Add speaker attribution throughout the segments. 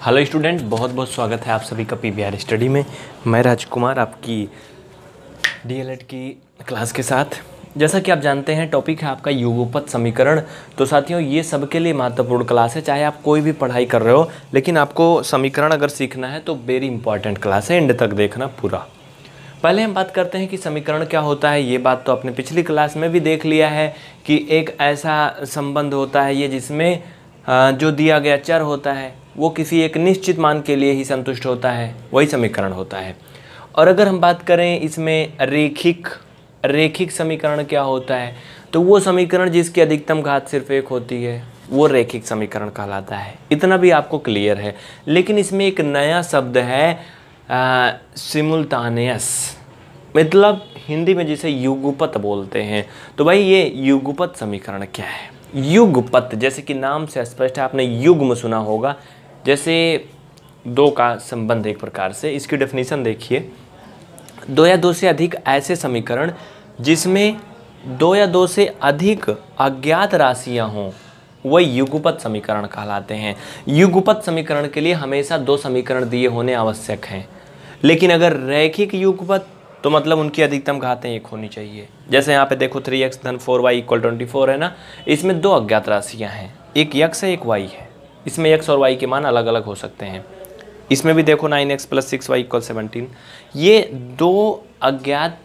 Speaker 1: Hello student, बहुत बहुत स्वागत है आप सभी का पीवीआर स्टडी में। मैं राजकुमार आपकी डीएलएड की क्लास के साथ। जैसा कि आप जानते हैं टॉपिक है आपका युगपत समीकरण। तो साथियों ये सबके लिए महत्वपूर्ण क्लास है, चाहे आप कोई भी पढ़ाई कर रहे हो, लेकिन आपको समीकरण अगर सीखना है तो वेरी इंपॉर्टेंट क्लास है, एंड तक देखना पूरा। पहले हम बात करते हैं कि समीकरण क्या होता है। ये बात तो आपने पिछली क्लास में भी देख लिया है कि एक ऐसा संबंध होता है ये जिसमें जो दिया गया चर होता है वो किसी एक निश्चित मान के लिए ही संतुष्ट होता है, वही समीकरण होता है। और अगर हम बात करें इसमें रेखिक समीकरण क्या होता है, तो वो समीकरण जिसकी अधिकतम घात सिर्फ एक होती है वो रेखिक समीकरण कहलाता है। इतना भी आपको क्लियर है। लेकिन इसमें एक नया शब्द है सिमुल्तानियस, मतलब हिंदी में जिसे युगपत बोलते हैं। तो भाई ये युगपत समीकरण क्या है? युगपत जैसे कि नाम से स्पष्ट है, आपने युग्म सुना होगा, जैसे दो का संबंध एक प्रकार से। इसकी डेफिनेशन देखिए, दो या दो से अधिक ऐसे समीकरण जिसमें दो या दो से अधिक अज्ञात राशियां हों वही युगपत समीकरण कहलाते हैं। युगपत समीकरण के लिए हमेशा दो समीकरण दिए होने आवश्यक हैं, लेकिन अगर रैखिक युगपत तो मतलब उनकी अधिकतम घातें एक होनी चाहिए। जैसे यहाँ पे देखो 3x धन 4y = 24 है ना, इसमें दो अज्ञात राशियाँ हैं, एक x है एक y है। इसमें x और y के मान अलग अलग हो सकते हैं। इसमें भी देखो 9x + 6y = 17। ये दो अज्ञात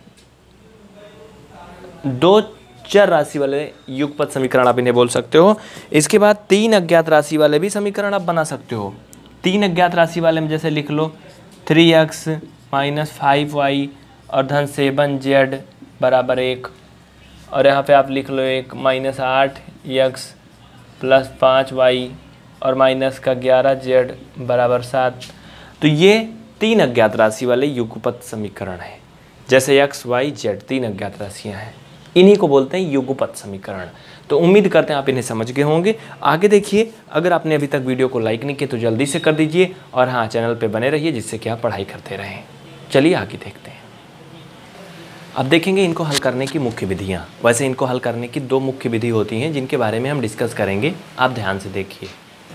Speaker 1: दो चर राशि वाले युगपत समीकरण आप इन्हें बोल सकते हो। इसके बाद तीन अज्ञात राशि वाले भी समीकरण आप बना सकते हो। तीन अज्ञात राशि वाले में जैसे लिख लो 3x - 5y और धन 7z = 1, और यहाँ पे आप लिख लो एक -8x + 5y और -11z = 7। तो ये तीन अज्ञात राशि वाले युगपत समीकरण है। जैसे x, y, z तीन अज्ञात राशियाँ हैं, इन्हीं को बोलते हैं युगपत समीकरण। तो उम्मीद करते हैं आप इन्हें समझ गए होंगे। आगे देखिए, अगर आपने अभी तक वीडियो को लाइक नहीं किया तो जल्दी से कर दीजिए, और हाँ चैनल पे बने रहिए जिससे कि आप पढ़ाई करते रहें। चलिए आगे देखते हैं। अब देखेंगे इनको हल करने की मुख्य विधियाँ। वैसे इनको हल करने की दो मुख्य विधि होती हैं जिनके बारे में हम डिस्कस करेंगे, आप ध्यान से देखिए।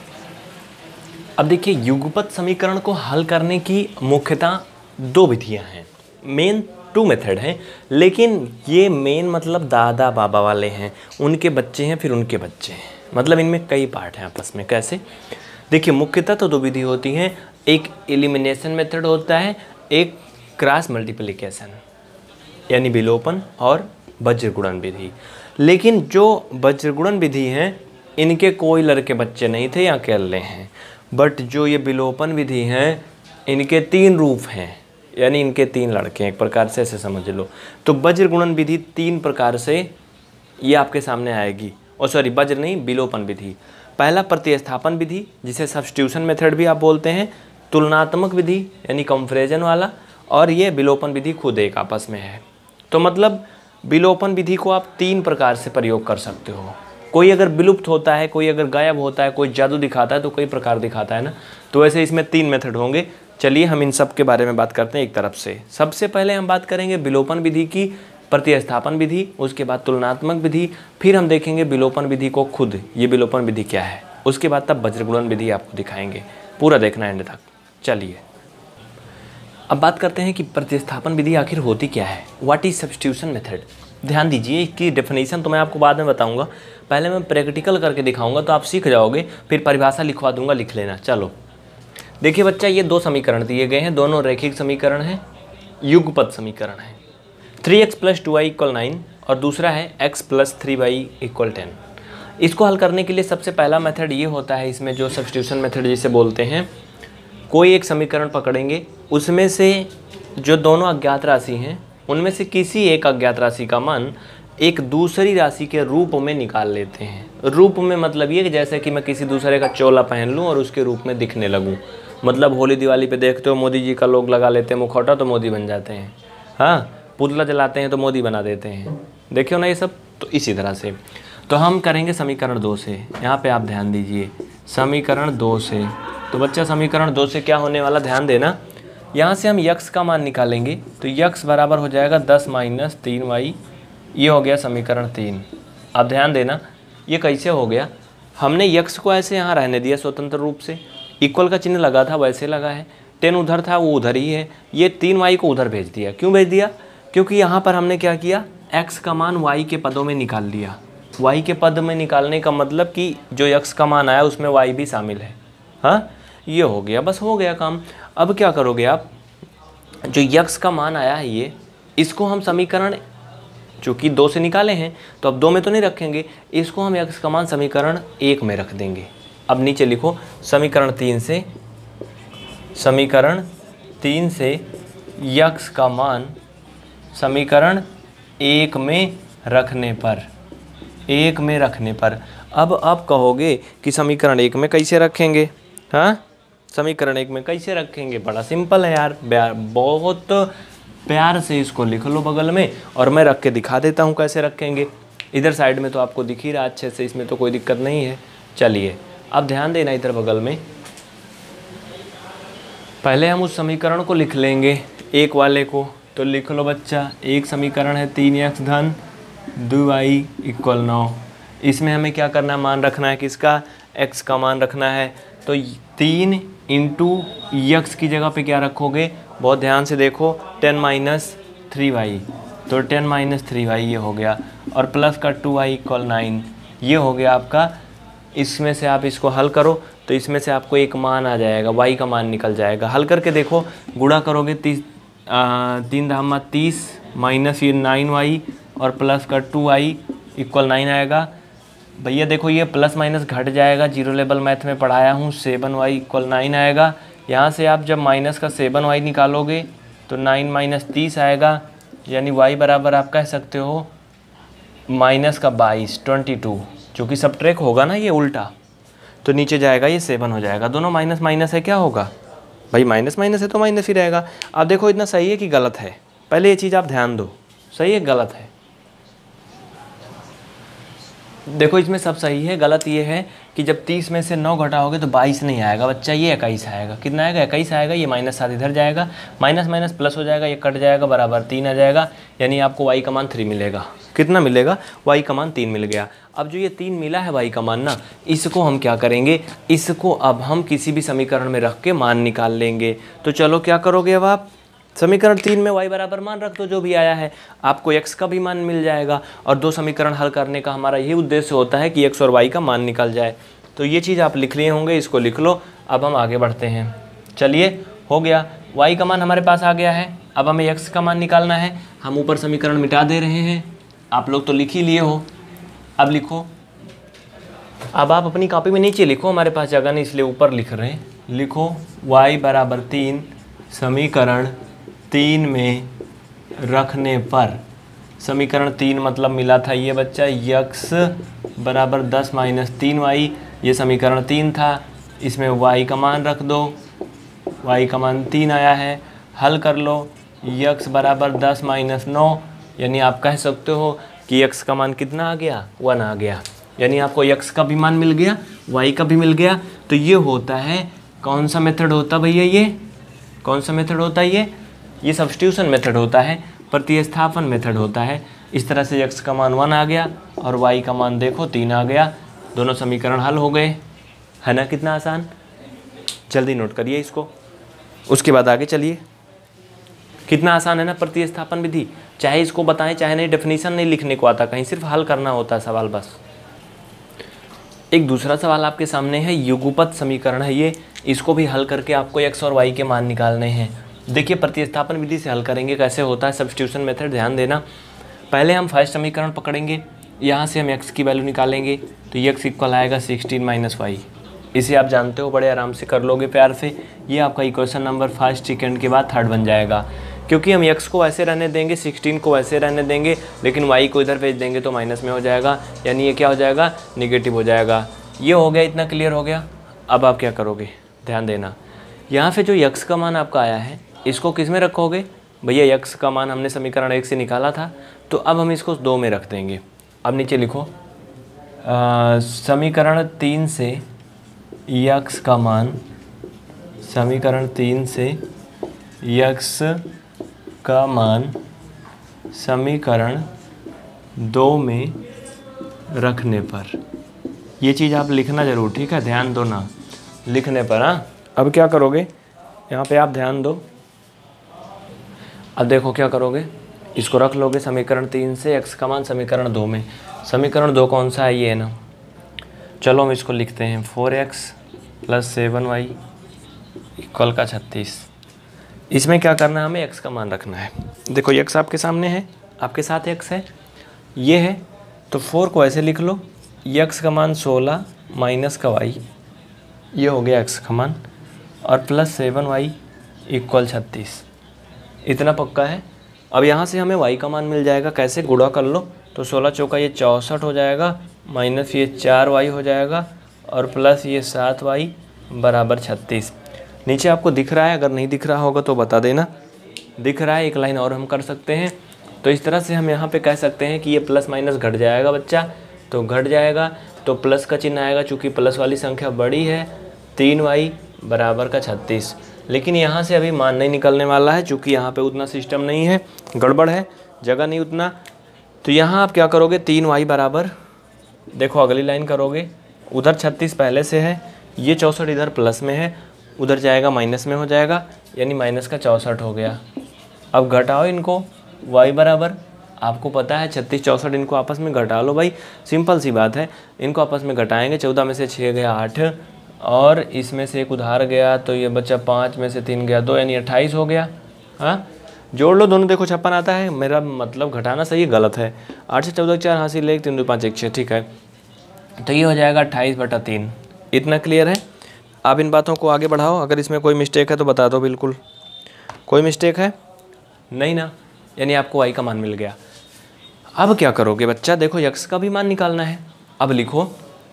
Speaker 1: अब देखिए युगपत समीकरण को हल करने की मुख्यतः दो विधियाँ हैं, मेन 2 मेथड हैं, लेकिन ये मेन मतलब दादा बाबा वाले हैं, उनके बच्चे हैं, फिर उनके बच्चे हैं, मतलब इनमें कई पार्ट हैं आपस में। कैसे? देखिए मुख्यतः तो दो विधि होती हैं, एक एलिमिनेशन मेथड होता है, एक क्रॉस मल्टीप्लिकेशन यानी विलोपन और वज्रगुणन विधि। लेकिन जो वज्रगुणन विधि हैं इनके कोई लड़के बच्चे नहीं थे या अकेले हैं, बट जो ये विलोपन विधि हैं इनके 3 रूप हैं, यानी इनके 3 लड़के हैं, एक प्रकार से ऐसे समझ लो। तो वज्रगुणन विधि 3 प्रकार से ये आपके सामने आएगी, और सॉरी वज्र नहीं, विलोपन विधि। पहला प्रतिस्थापन विधि जिसे सब्स्टिट्यूशन मेथड भी आप बोलते हैं, तुलनात्मक विधि यानी कंपैरिजन वाला, और ये विलोपन विधि खुद एक आपस में है। तो मतलब विलोपन विधि को आप 3 प्रकार से प्रयोग कर सकते हो। कोई अगर विलुप्त होता है, कोई अगर गायब होता है, कोई जादू दिखाता है, तो कई प्रकार दिखाता है ना, तो वैसे इसमें 3 मेथड होंगे। चलिए हम इन सब के बारे में बात करते हैं एक तरफ से। सबसे पहले हम बात करेंगे विलोपन विधि की, प्रतिस्थापन विधि, उसके बाद तुलनात्मक विधि, फिर हम देखेंगे विलोपन विधि को खुद, ये विलोपन विधि क्या है, उसके बाद तब वज्रगुणन विधि आपको दिखाएंगे। पूरा देखना एंड तक। चलिए अब बात करते हैं कि प्रतिस्थापन विधि आखिर होती क्या है, व्हाट इज सब्स्टिट्यूशन मेथड। ध्यान दीजिए, इसकी डेफिनेशन तो मैं आपको बाद में बताऊंगा, पहले मैं प्रैक्टिकल करके दिखाऊंगा तो आप सीख जाओगे, फिर परिभाषा लिखवा दूंगा, लिख लेना। चलो देखिए बच्चा, ये दो समीकरण दिए गए हैं, दोनों रैखिक समीकरण हैं, युगपत समीकरण है। 3x + 2y = 9 और दूसरा है x + 3y = 10। इसको हल करने के लिए सबसे पहला मेथड ये होता है, इसमें जो सब्स्टिट्यूशन मेथड जिसे बोलते हैं, कोई एक समीकरण पकड़ेंगे, उसमें से जो दोनों अज्ञात राशि हैं उनमें से किसी एक अज्ञात राशि का मान एक दूसरी राशि के रूप में निकाल लेते हैं। रूप में मतलब ये कि जैसे कि मैं किसी दूसरे का चोला पहन लूँ और उसके रूप में दिखने लगूँ। मतलब होली दिवाली पे देखते हो मोदी जी का लोग लगा लेते हैं मुखौटा तो मोदी बन जाते हैं, हाँ, पुतला जलाते हैं तो मोदी बना देते हैं, देखे हो ना ये सब। तो इसी तरह से तो हम करेंगे समीकरण 2 से। यहाँ पे आप ध्यान दीजिए, समीकरण 2 से, तो बच्चा समीकरण 2 से क्या होने वाला, ध्यान देना। यहाँ से हम x का मान निकालेंगे, तो x बराबर हो जाएगा 10 - 3y, ये हो गया समीकरण 3। अब ध्यान देना ये कैसे हो गया, हमने x को ऐसे यहाँ रहने दिया स्वतंत्र रूप से, इक्वल का चिन्ह लगा था वैसे लगा है, 10 उधर था वो उधर ही है, ये 3y को उधर भेज दिया। क्यों भेज दिया? क्योंकि यहाँ पर हमने क्या किया, x का मान y के पदों में निकाल लिया। y के पद में निकालने का मतलब कि जो x का मान आया उसमें y भी शामिल है। हाँ, ये हो गया, बस हो गया काम। अब क्या करोगे आप, जो x का मान आया है ये, इसको हम समीकरण चूँकि 2 से निकाले हैं तो अब 2 में तो नहीं रखेंगे, इसको हम x का मान समीकरण 1 में रख देंगे। अब नीचे लिखो समीकरण 3 से x का मान समीकरण 1 में रखने पर, अब आप कहोगे कि समीकरण 1 में कैसे रखेंगे। हाँ, समीकरण 1 में कैसे रखेंगे? बड़ा सिंपल है यार, बहुत प्यार से इसको लिख लो बगल में और मैं रख के दिखा देता हूँ कैसे रखेंगे। इधर साइड में तो आपको दिख ही रहा अच्छे से, इसमें तो कोई दिक्कत नहीं है। चलिए अब ध्यान देना इधर बगल में, पहले हम उस समीकरण को लिख लेंगे 1 वाले को। तो लिख लो बच्चा, एक समीकरण है 3x धन 2y = 9। इसमें हमें क्या करना है, मान रखना है किसका, x का मान रखना है। तो 3 × x की जगह पे क्या रखोगे, बहुत ध्यान से देखो, 10 - 3y, तो 10 - 3y ये हो गया, और प्लस का 2y = 9 ये हो गया आपका। इसमें से आप इसको हल करो तो इसमें से आपको एक मान आ जाएगा, y का मान निकल जाएगा। हल करके देखो, गुणा करोगे 3 × 30 माइनस ये 9y और प्लस का 2y = 9 आएगा। भैया देखो ये प्लस माइनस घट जाएगा, जीरो लेवल मैथ में पढ़ाया हूँ, 7y = 9 आएगा। यहाँ से आप जब माइनस का 7y निकालोगे तो 9 - 30 आएगा, यानी y बराबर आप कह सकते हो माइनस का 22 चूँकि सबट्रैक्ट होगा ना ये उल्टा, तो नीचे जाएगा ये 7 हो जाएगा। दोनों माइनस माइनस है, क्या होगा भाई, माइनस माइनस है तो माइनस ही रहेगा। अब देखो इतना सही है कि गलत है, पहले ये चीज़ आप ध्यान दो, सही है गलत है। देखो इसमें सब सही है, गलत ये है कि जब 30 में से 9 घटाओगे तो 22 नहीं आएगा बच्चा, ये 21 आएगा। कितना आएगा, 21 आएगा। ये -7 इधर जाएगा, माइनस माइनस प्लस हो जाएगा, ये कट जाएगा, बराबर 3 आ जाएगा, यानी आपको y का मान 3 मिलेगा। कितना मिलेगा, y का मान 3 मिल गया। अब जो ये 3 मिला है y का मान ना, इसको हम क्या करेंगे, इसको अब हम किसी भी समीकरण में रख के मान निकाल लेंगे। तो चलो क्या करोगे, अब आप समीकरण 3 में y बराबर मान रख दो, जो भी आया है आपको x का भी मान मिल जाएगा। और 2 समीकरण हल करने का हमारा यही उद्देश्य होता है कि x और y का मान निकल जाए। तो ये चीज़ आप लिख लिए होंगे, इसको लिख लो। अब हम आगे बढ़ते हैं। चलिए हो गया, y का मान हमारे पास आ गया है, अब हमें x का मान निकालना है। हम ऊपर समीकरण मिटा दे रहे हैं, आप लोग तो लिख ही लिए हो। अब लिखो, अब आप अपनी कॉपी में नीचे लिखो, हमारे पास जगह नहीं इसलिए ऊपर लिख रहे हैं। लिखो y बराबर 3 समीकरण 3 में रखने पर, समीकरण 3 मतलब मिला था ये बच्चा x बराबर 10 - 3y, ये समीकरण 3 था। इसमें y का मान रख दो, y का मान 3 आया है। हल कर लो, x बराबर 10 - 9, यानी आप कह सकते हो कि x का मान कितना आ गया, 1 आ गया। यानी आपको x का भी मान मिल गया, y का भी मिल गया। तो ये होता है, कौन सा मेथड होता भैया, ये कौन सा मेथड होता है, ये सब्स्टिट्यूशन मेथड होता है, प्रतिस्थापन मेथड होता है। इस तरह से x का मान 1 आ गया और y का मान देखो 3 आ गया। दोनों समीकरण हल हो गए, है ना, कितना आसान। जल्दी नोट करिए इसको, उसके बाद आगे चलिए। कितना आसान है ना प्रतिस्थापन विधि, चाहे इसको बताएं चाहे नहीं, डेफिनेशन नहीं लिखने को आता कहीं, सिर्फ हल करना होता है सवाल बस। एक दूसरा सवाल आपके सामने है, युगपत समीकरण है ये, इसको भी हल करके आपको x और y के मान निकालने हैं। देखिए प्रतिस्थापन विधि से हल करेंगे, कैसे होता है सब्स्टिट्यूशन मेथड, ध्यान देना। पहले हम फर्स्ट समीकरण पकड़ेंगे, यहाँ से हम x की वैल्यू निकालेंगे, तो x इक्वल आएगा 16 - y। इसे आप जानते हो, बड़े आराम से कर लोगे प्यार से। ये आपका इक्वेशन नंबर फर्स्ट सेकेंड के बाद थर्ड बन जाएगा, क्योंकि हम x को ऐसे रहने देंगे, 16 को ऐसे रहने देंगे, लेकिन y को इधर भेज देंगे तो माइनस में हो जाएगा, यानी ये क्या हो जाएगा, नेगेटिव हो जाएगा। ये हो गया, इतना क्लियर हो गया। अब आप क्या करोगे, ध्यान देना, यहाँ पे जो x का मान आपका आया है इसको किस में रखोगे भैया, x का मान हमने समीकरण 1 से निकाला था, तो अब हम इसको 2 में रख देंगे। अब नीचे लिखो, समीकरण 3 से x का मान, समीकरण 3 से x का मान समीकरण 2 में रखने पर, ये चीज़ आप लिखना ज़रूर, ठीक है, ध्यान दो ना। लिखने पर। हाँ, अब क्या करोगे, यहाँ पे आप ध्यान दो। अब देखो क्या करोगे, इसको रख लोगे समीकरण 3 से x का मान समीकरण 2 में। समीकरण 2 कौन सा है, ये है ना। चलो हम इसको लिखते हैं 4x + 7y इक्वल का 36। इसमें क्या करना है, हमें x का मान रखना है। देखो x आपके सामने है, आपके साथ x है, ये है, तो 4 को ऐसे लिख लो, x का मान 16 माइनस का y, ये हो गया x का मान, और प्लस 7y इक्वल 36। इतना पक्का है। अब यहाँ से हमें y का मान मिल जाएगा, कैसे, गुणा कर लो, तो 16 चौका ये 64 हो जाएगा, माइनस ये 4y हो जाएगा, और प्लस ये 7y बराबर 36। नीचे आपको दिख रहा है, अगर नहीं दिख रहा होगा तो बता देना। दिख रहा है, एक लाइन और हम कर सकते हैं। तो इस तरह से हम यहाँ पे कह सकते हैं कि ये प्लस माइनस घट जाएगा बच्चा, तो घट जाएगा, तो प्लस का चिन्ह आएगा, चूँकि प्लस वाली संख्या बड़ी है, 3y बराबर का 36। लेकिन यहाँ से अभी मान नहीं निकलने वाला है, चूँकि यहाँ पे उतना सिस्टम नहीं है, गड़बड़ है, जगह नहीं उतना। तो यहाँ आप क्या करोगे, 3y बराबर, देखो अगली लाइन करोगे, उधर 36 पहले से है, ये 64 इधर प्लस में है, उधर जाएगा माइनस में हो जाएगा, यानी माइनस का 64 हो गया। अब घटाओ इनको, y बराबर, आपको पता है 36 64, इनको आपस में घटा लो भाई, सिंपल सी बात है। इनको आपस में घटाएंगे, 14 में से 6 गया 8, और इसमें से एक उधार गया, तो ये बच्चा 5 में से 3 गया 2, यानी 28 हो गया। हाँ, जोड़ लो दोनों, देखो 56 आता है, मेरा मतलब घटाना सही गलत है। 8 से 14 4 हासिल 1 3 2 5 1 6, ठीक है। तो ये हो जाएगा 28/3। इतना क्लियर है। आप इन बातों को आगे बढ़ाओ, अगर इसमें कोई मिस्टेक है तो बता दो। बिल्कुल कोई मिस्टेक है नहीं ना, यानी आपको y का मान मिल गया। अब क्या करोगे बच्चा, देखो x का भी मान निकालना है। अब लिखो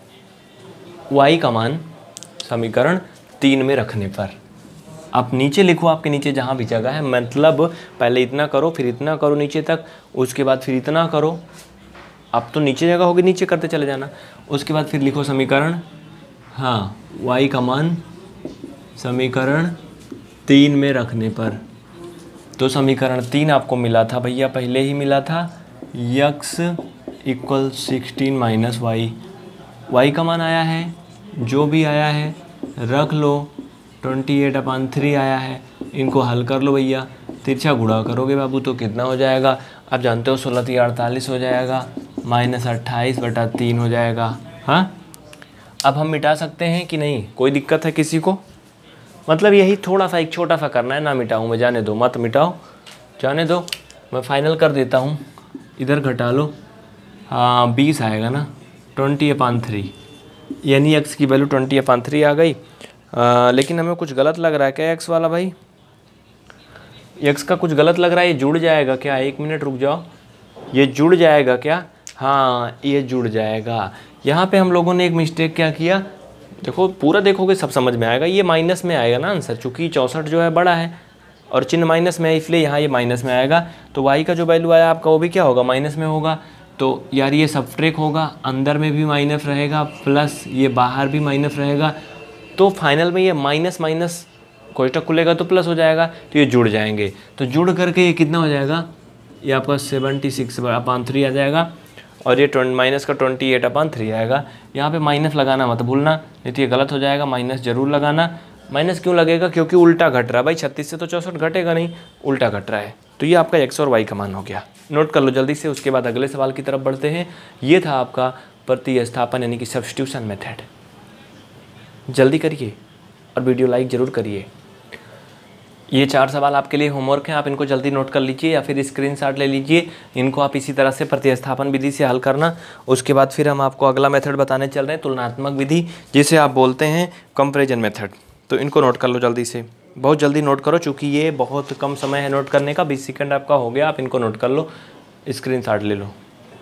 Speaker 1: y का मान समीकरण 3 में रखने पर। आप नीचे लिखो, आपके नीचे जहाँ भी जगह है, मतलब पहले इतना करो, फिर इतना करो नीचे तक, उसके बाद फिर इतना करो। अब तो नीचे जगह होगी, नीचे करते चले जाना। उसके बाद फिर लिखो समीकरण, हाँ, y का मान समीकरण 3 में रखने पर। तो समीकरण 3 आपको मिला था भैया, पहले ही मिला था, x = 16 - y। y का मान आया है, जो भी आया है रख लो, 28/3 आया है। इनको हल कर लो भैया, तिरछा गुणा करोगे बाबू तो कितना हो जाएगा, आप जानते हो 16 × 48 हो जाएगा, -28/3 हो जाएगा। हाँ, अब हम मिटा सकते हैं कि नहीं, कोई दिक्कत है किसी को? मतलब यही थोड़ा सा एक छोटा सा करना है, ना मिटाऊँ मैं, जाने दो, मत मिटाओ, जाने दो, मैं फाइनल कर देता हूँ। इधर घटा लो, हाँ 20 आएगा ना, 20/3, यानी x की वैल्यू 20/3 आ गई। लेकिन हमें कुछ गलत लग रहा है क्या x वाला भाई, x का कुछ गलत लग रहा है। ये जुड़ जाएगा क्या, 1 मिनट रुक जाओ, ये जुड़ जाएगा क्या? हाँ, ये जुड़ जाएगा। यहाँ पे हम लोगों ने एक मिस्टेक क्या किया, देखो पूरा देखोगे सब समझ में आएगा। ये माइनस में आएगा ना आंसर, चूँकि 64 जो है बड़ा है और चिन्ह माइनस में है, इसलिए यहाँ ये माइनस में आएगा। तो y का जो वैल्यू आया आपका वो भी क्या होगा, माइनस में होगा। तो यार ये सब्ट्रैक्ट होगा, अंदर में भी माइनस रहेगा, प्लस ये बाहर भी माइनस रहेगा, तो फाइनल में ये माइनस माइनस कोष्ठक खुलेगा तो प्लस हो जाएगा, तो ये जुड़ जाएंगे। तो जुड़ करके ये कितना हो जाएगा, ये आपका 76/3 आ जाएगा, और ये माइनस का 28/3 आएगा। यहाँ पे माइनस लगाना मत भूलना, नहीं तो ये गलत हो जाएगा, माइनस जरूर लगाना। माइनस क्यों लगेगा, क्योंकि उल्टा घट रहा है भाई, 36 से तो 64 घटेगा नहीं, उल्टा घट रहा है। तो ये आपका x और y का मान हो गया, नोट कर लो जल्दी से। उसके बाद अगले सवाल की तरफ बढ़ते हैं। ये था आपका प्रतिस्थापन यानी कि सब्स्टिट्यूशन मेथड। जल्दी करिए और वीडियो लाइक ज़रूर करिए। ये 4 सवाल आपके लिए होमवर्क हैं, आप इनको जल्दी नोट कर लीजिए या फिर स्क्रीनशॉट ले लीजिए। इनको आप इसी तरह से प्रतिस्थापन विधि से हल करना। उसके बाद फिर हम आपको अगला मेथड बताने चल रहे हैं, तुलनात्मक विधि, जिसे आप बोलते हैं कंपैरिजन मेथड। तो इनको नोट कर लो जल्दी से, बहुत जल्दी नोट करो, चूँकि ये बहुत कम समय है नोट करने का, 20 सेकंड आपका हो गया। आप इनको नोट कर लो, स्क्रीनशॉट ले लो।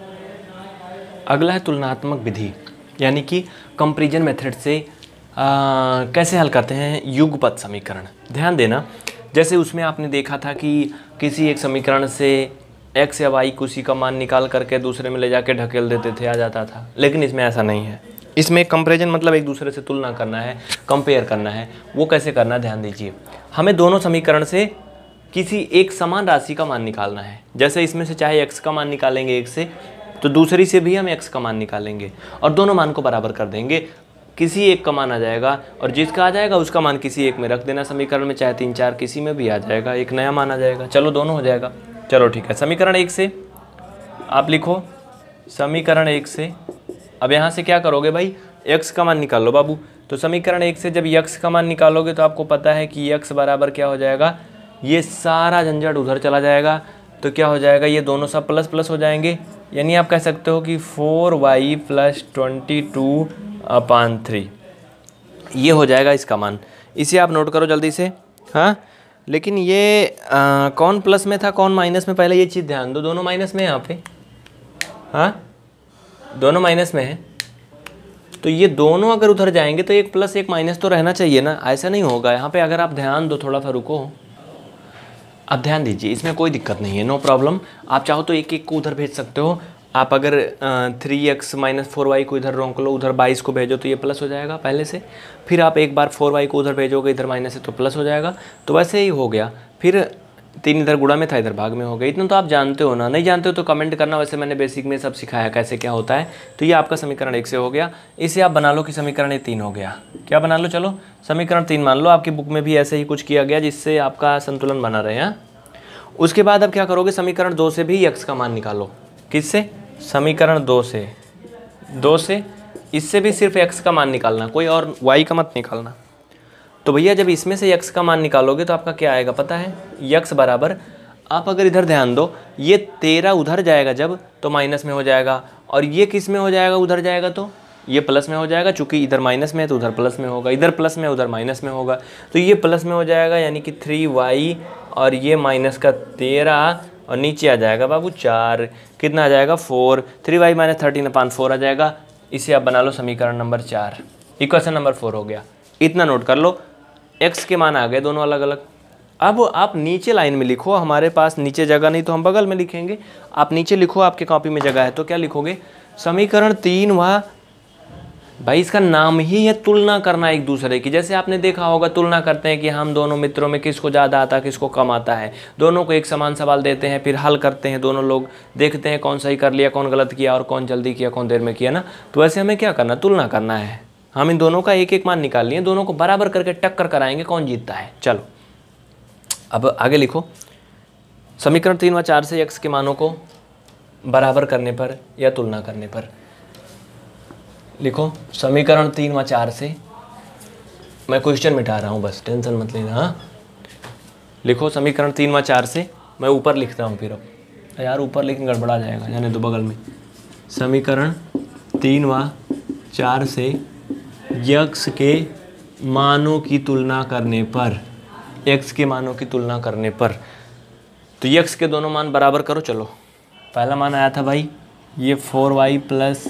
Speaker 1: अगला है तुलनात्मक विधि, यानी कि कंपैरिजन मेथड से कैसे हल करते हैं युगपत समीकरण। ध्यान देना, जैसे उसमें आपने देखा था कि किसी एक समीकरण से x या y किसी का मान निकाल करके दूसरे में ले जाके ढकेल देते थे, आ जाता था। लेकिन इसमें ऐसा नहीं है। इसमें कंपैरिजन मतलब एक दूसरे से तुलना करना है, कंपेयर करना है। वो कैसे करना है, ध्यान दीजिए। हमें दोनों समीकरण से किसी एक समान राशि का मान निकालना है। जैसे इसमें से चाहे x का मान निकालेंगे एक से, तो दूसरी से भी हम x का मान निकालेंगे और दोनों मान को बराबर कर देंगे। किसी एक का मान आ जाएगा, और जिसका आ जाएगा उसका मान किसी एक में रख देना समीकरण में, चाहे 3 4 किसी में भी आ जाएगा, एक नया मान आ जाएगा। चलो दोनों हो जाएगा। चलो ठीक है, समीकरण 1 से आप लिखो, समीकरण 1 से अब यहाँ से क्या करोगे भाई, x का मान निकाल लो बाबू। तो समीकरण 1 से जब x का मान निकालोगे तो आपको पता है कि x बराबर क्या हो जाएगा, ये सारा झंझट उधर चला जाएगा, तो क्या हो जाएगा, ये दोनों सब प्लस प्लस हो जाएंगे, यानी आप कह सकते हो कि 4y + 22/3 ये हो जाएगा इसका मान। इसे आप नोट करो जल्दी से। हाँ, लेकिन ये कौन प्लस में था कौन माइनस में, पहले ये चीज़ ध्यान दो। दोनों माइनस में है यहाँ पे, हाँ दोनों माइनस में है, तो ये दोनों अगर उधर जाएंगे तो एक प्लस एक माइनस तो रहना चाहिए ना, ऐसा नहीं होगा यहाँ पे। अगर आप ध्यान दो, थोड़ा सा रुको, अब ध्यान दीजिए, इसमें कोई दिक्कत नहीं है, नो प्रॉब्लम। आप चाहो तो एक एक को उधर भेज सकते हो। आप अगर 3x - 4y को इधर रोक लो, उधर 22 को भेजो तो ये प्लस हो जाएगा पहले से। फिर आप एक बार 4y को उधर भेजोगे, इधर माइनस है तो प्लस हो जाएगा, तो वैसे ही हो गया। फिर 3 इधर गुणा में था, इधर भाग में हो गया। इतना तो आप जानते हो ना, नहीं जानते हो तो कमेंट करना, वैसे मैंने बेसिक में सब सिखाया कैसे क्या होता है। तो ये आपका समीकरण 1 से हो गया। इसे आप बना लो कि समीकरण 3 हो गया। क्या बना लो, चलो समीकरण 3 मान लो। आपकी बुक में भी ऐसे ही कुछ किया गया जिससे आपका संतुलन बना रहे हैं। उसके बाद अब क्या करोगे, समीकरण 2 से भी x का मान निकालो। किससे, समीकरण 2 से, इससे भी सिर्फ x का मान निकालना, कोई और y का मत निकालना। तो भैया जब इसमें से x का मान निकालोगे तो आपका क्या आएगा पता है, x बराबर, आप अगर इधर ध्यान दो, ये 13 उधर जाएगा जब तो माइनस में हो जाएगा, और ये किस में हो जाएगा, उधर जाएगा तो ये प्लस में हो जाएगा। चूंकि इधर माइनस में है तो उधर प्लस में होगा, इधर प्लस में उधर माइनस में होगा, तो ये प्लस में हो जाएगा, यानी कि 3y, और ये माइनस का 13, और नीचे आ जाएगा बाबू 4, कितना आ जाएगा 4, 3y - 13/4 आ जाएगा। इसे आप बना लो समीकरण नंबर 4, इक्वेशन नंबर 4 हो गया। इतना नोट कर लो, x के मान आ गए दोनों अलग अलग। अब आप नीचे लाइन में लिखो, हमारे पास नीचे जगह नहीं तो हम बगल में लिखेंगे। आप नीचे लिखो, आपके कॉपी में जगह है तो क्या लिखोगे, समीकरण 3 व भाई इसका नाम ही है तुलना करना एक दूसरे की। जैसे आपने देखा होगा तुलना करते हैं कि हम दोनों मित्रों में किसको ज़्यादा आता है किसको कम आता है, दोनों को एक समान सवाल देते हैं, फिर हल करते हैं दोनों लोग, देखते हैं कौन सही कर लिया कौन गलत किया और कौन जल्दी किया कौन देर में किया ना। तो वैसे हमें क्या करना, तुलना करना है। हम इन दोनों का एक एक मान निकाल लिए, दोनों को बराबर करके टक्कर कराएंगे कौन जीतता है। चलो अब आगे लिखो, समीकरण 3 व 4 से x के मानों को बराबर करने पर या तुलना करने पर लिखो। समीकरण 3 व 4 से, मैं क्वेश्चन मिटा रहा हूँ बस, टेंशन मत लेना। हाँ लिखो समीकरण 3 व 4 से, मैं ऊपर लिखता हूँ फिर, अब यार ऊपर लिखने गड़बड़ा जाएगा, जाने दो बगल में। समीकरण 3 व 4 से x के मानों की तुलना करने पर, x के मानों की तुलना करने पर, तो x के दोनों मान बराबर करो। चलो पहला मान आया था भाई ये 4y +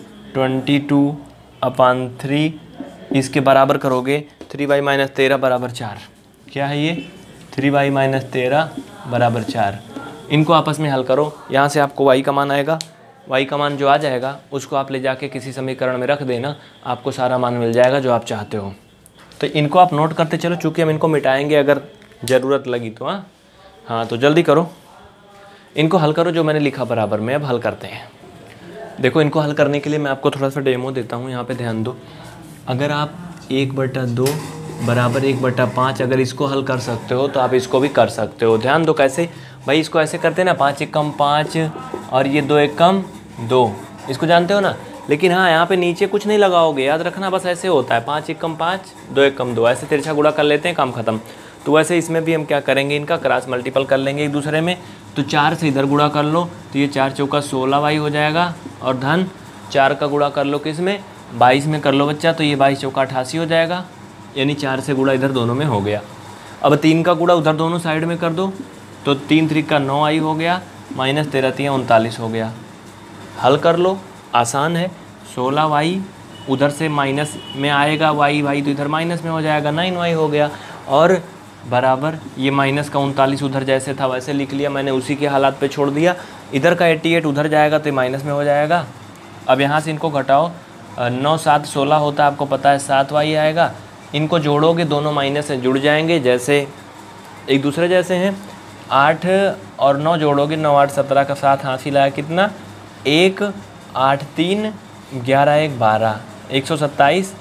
Speaker 1: 22/3, इसके बराबर करोगे 3y - 13 = 4। क्या है ये, 3y - 13 = 4। इनको आपस में हल करो, यहाँ से आपको y का मान आएगा, y का मान जो आ जाएगा उसको आप ले जाके किसी समीकरण में रख देना, आपको सारा मान मिल जाएगा जो आप चाहते हो। तो इनको आप नोट करते चलो, चूँकि हम इनको मिटाएंगे अगर ज़रूरत लगी तो। हाँ तो जल्दी करो, इनको हल करो जो मैंने लिखा बराबर में। अब हल करते हैं। देखो इनको हल करने के लिए मैं आपको थोड़ा सा डेमो देता हूँ, यहाँ पे ध्यान दो। अगर आप 1/2 बराबर 1/5 अगर इसको हल कर सकते हो तो आप इसको भी कर सकते हो। ध्यान दो कैसे भाई, इसको ऐसे करते हैं ना, 5 × 5 और ये 2 × 2, इसको जानते हो ना। लेकिन हाँ यहाँ पे नीचे कुछ नहीं लगाओगे, याद रखना, बस ऐसे होता है 5 × 5 2 × 2, ऐसे तिरछा गुणा कर लेते हैं, काम खत्म। तो वैसे इसमें भी हम क्या करेंगे, इनका क्रॉस मल्टीपल कर लेंगे एक दूसरे में। तो 4 से इधर गुणा कर लो तो ये 4 × 4 = 16y हो जाएगा, और धन 4 का गुणा कर लो किस में, 22 में कर लो बच्चा, तो ये 22 × 4 = 88 हो जाएगा, यानी 4 से गुणा इधर दोनों में हो गया। अब 3 का गुणा उधर दोनों साइड में कर दो, तो 3 × 3 = 9y हो गया, -13 × 3 = 39 हो गया। हल कर लो, आसान है। 16y उधर से माइनस में आएगा, y तो इधर माइनस में हो जाएगा, 9y हो गया, और बराबर ये माइनस का 39 उधर जैसे था वैसे लिख लिया मैंने, उसी के हालात पे छोड़ दिया। इधर का 88 उधर जाएगा तो माइनस में हो जाएगा। अब यहाँ से इनको घटाओ, 9 7 16 होता है, आपको पता है 7y आएगा। इनको जोड़ोगे दोनों माइनस से जुड़ जाएंगे, जैसे एक दूसरे जैसे हैं। 8 और 9 जोड़ोगे, 9 8 17 का 7 हासिल आया कितना, 1 8 3 11 1 12, 127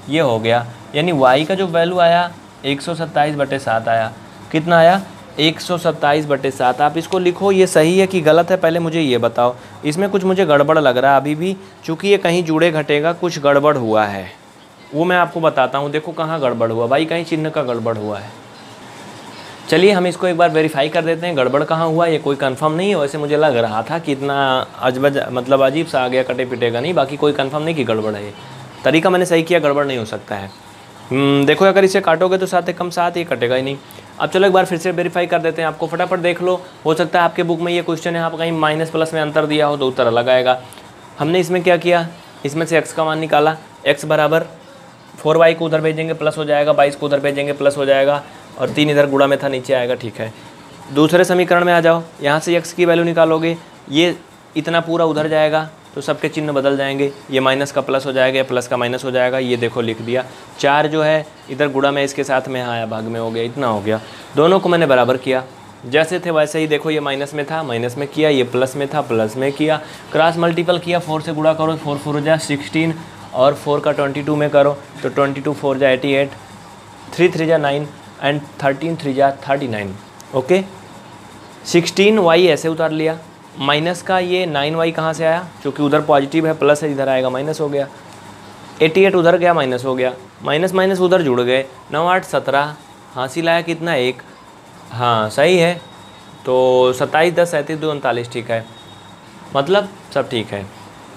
Speaker 1: ये हो गया, यानी y का जो वैल्यू आया 127/7 आया। कितना आया? 127/7। आप इसको लिखो, ये सही है कि गलत है पहले मुझे ये बताओ। इसमें कुछ मुझे गड़बड़ लग रहा है अभी भी, चूँकि ये कहीं जुड़े घटेगा कुछ गड़बड़ हुआ है, वो मैं आपको बताता हूँ। देखो कहाँ गड़बड़ हुआ भाई, कहीं चिन्ह का गड़बड़ हुआ है। चलिए हम इसको एक बार वेरीफाई कर देते हैं गड़बड़ कहाँ हुआ। ये कोई कंफर्म नहीं है, वैसे मुझे लग रहा था कि इतना मतलब अजीब सा आ गया, कटे पिटेगा नहीं, बाकी कोई कंफर्म नहीं कि गड़बड़ है। ये तरीका मैंने सही किया, गड़बड़ नहीं हो सकता है। देखो अगर इसे काटोगे तो 7 एकम 7, ये कटेगा ही नहीं। अब चलो एक बार फिर से वेरीफाई कर देते हैं, आपको फटाफट देख लो। हो सकता है आपके बुक में ये क्वेश्चन है, आप कहीं माइनस प्लस में अंतर दिया हो तो उत्तर अलग आएगा। हमने इसमें क्या किया, इसमें से x का मान निकाला। x बराबर 4y को उधर भेजेंगे प्लस हो जाएगा, 22 को उधर भेजेंगे प्लस हो जाएगा, और 3 इधर गुणा में था नीचे आएगा। ठीक है, दूसरे समीकरण में आ जाओ, यहाँ से x की वैल्यू निकालोगे, ये इतना पूरा उधर जाएगा तो सबके चिन्ह बदल जाएंगे, ये माइनस का प्लस हो जाएगा, या प्लस का माइनस हो जाएगा। ये देखो लिख दिया। 4 जो है इधर गुणा में इसके साथ में आया, भाग में हो गया, इतना हो गया। दोनों को मैंने बराबर किया, जैसे थे वैसे ही। देखो ये माइनस में था, माइनस में किया, ये प्लस में था, प्लस में किया। क्रॉस मल्टीपल किया, 4 से गुणा करो, 4 4 जा 16, और 4 का 22 में करो तो 22 4 जा 88, 3 3 जा 9, एंड 13 3 जा 39। ओके, 16y ऐसे उतार लिया, माइनस का ये 9y कहाँ से आया, क्योंकि उधर पॉजिटिव है, प्लस है, इधर आएगा माइनस हो गया। 88 उधर गया, माइनस हो गया, माइनस माइनस उधर जुड़ गए, 9 8 17, हासिल आया कितना 1। हाँ सही है, तो 27 10 37 2 39, ठीक है, मतलब सब ठीक है।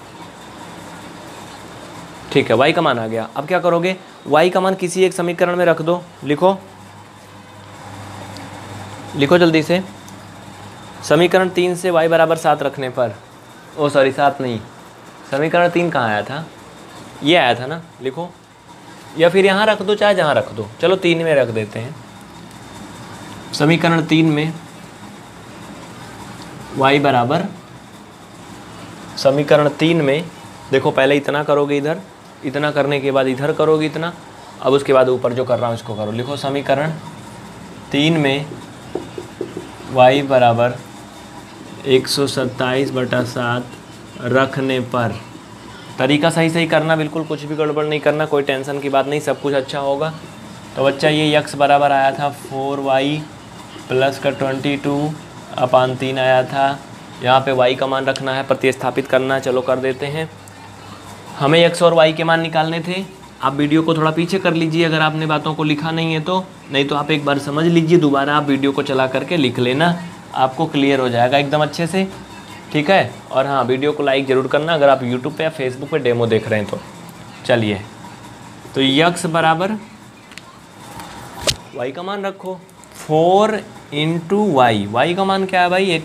Speaker 1: ठीक है, y का मान आ गया। अब क्या करोगे, y का मान किसी एक समीकरण में रख दो। लिखो लिखो जल्दी से। समीकरण 3 से y बराबर 7 रखने पर, ओ सॉरी 7 नहीं, समीकरण 3 कहाँ आया था, ये आया था ना। लिखो, या फिर यहाँ रख दो, चाहे जहाँ रख दो, चलो 3 में रख देते हैं। समीकरण 3 में y बराबर, समीकरण 3 में देखो पहले इतना करोगे, इधर इतना करने के बाद इधर करोगे इतना, अब उसके बाद ऊपर जो कर रहा हूँ इसको करो। लिखो समीकरण 3 में y बराबर 127/7 रखने पर, तरीका सही सही करना, बिल्कुल कुछ भी गड़बड़ नहीं करना, कोई टेंशन की बात नहीं, सब कुछ अच्छा होगा। तो बच्चा ये x बराबर आया था 4y प्लस का 22/3 आया था। यहाँ पे y का मान रखना है, प्रतिस्थापित करना है, चलो कर देते हैं। हमें x और y के मान निकालने थे। आप वीडियो को थोड़ा पीछे कर लीजिए अगर आपने बातों को लिखा नहीं है तो, नहीं तो आप एक बार समझ लीजिए, दोबारा आप वीडियो को चला करके लिख लेना, आपको क्लियर हो जाएगा एकदम अच्छे से। ठीक है, और हाँ वीडियो को लाइक ज़रूर करना अगर आप यूट्यूब पे या फेसबुक पे डेमो देख रहे हैं तो। चलिए, तो x बराबर y का मान रखो 4 इंटू y का मान क्या है भाई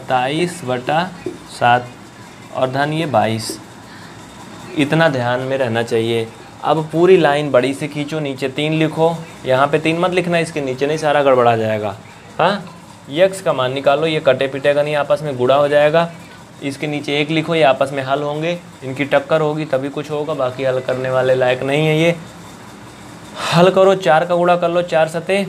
Speaker 1: 127/7, और धन ये 22, इतना ध्यान में रहना चाहिए। अब पूरी लाइन बड़ी से खींचो, नीचे 3 लिखो, यहाँ पे 3 मत लिखना, इसके नीचे नहीं, सारा गड़बड़ा जाएगा। हाँ, x का मान निकालो, ये कटे पिटेगा नहीं, आपस में गुणा हो जाएगा। इसके नीचे 1 लिखो, ये आपस में हल होंगे, इनकी टक्कर होगी तभी कुछ होगा, बाकी हल करने वाले लायक नहीं है ये। हल करो, 4 का गुणा कर लो, 4 सते